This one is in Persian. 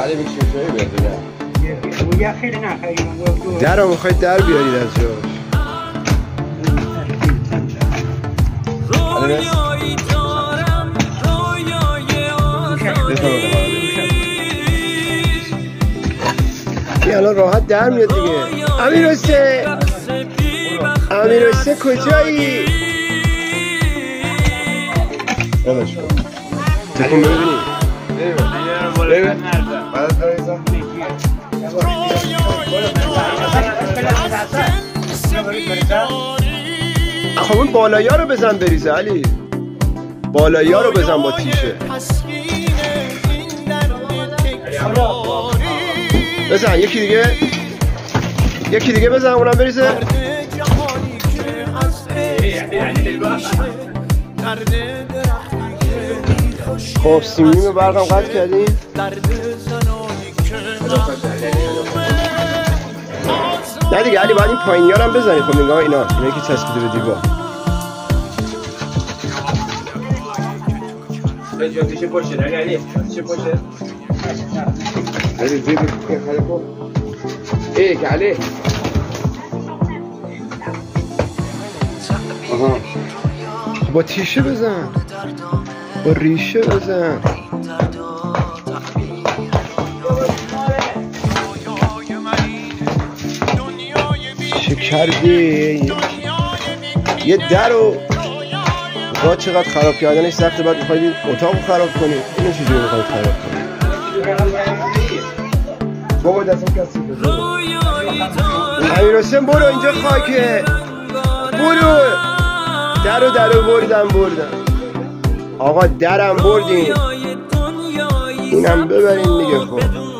بعد میشه جایی بیاد یه خیلی نخیریم در رو میخواید در بیارید از جاش. این الان راحت در میاد دیگه. امیر حسین کجایی؟ یادش کن تکون ببینیم. خب اون بالایی ها رو بزن بریزه علی. بالایی ها رو بزن با تیشه. بزن یکی دیگه بزن اونم بریزه. خب سیمیم برقم قطع کردیم. نه دیگه علی باید این پایینی ها هم بزنی. خب نگاه اینا که چسبیده به دیوار. چه پشت علی چه پشت علی زیر که علی آها با تیشه بزن با ریشه بزن. چه کردی؟ یه در رو با چقدر خراب کردنش سخته. بعد میخواید اتاق رو خراب کنید. اینو چجوری میخواید خراب کنید؟ بابا دستم کسی بزن. امیر حسین برو اینجا خاکه. برو درو بردم آقا درم بردیم. اینم ببرین دیگه. خب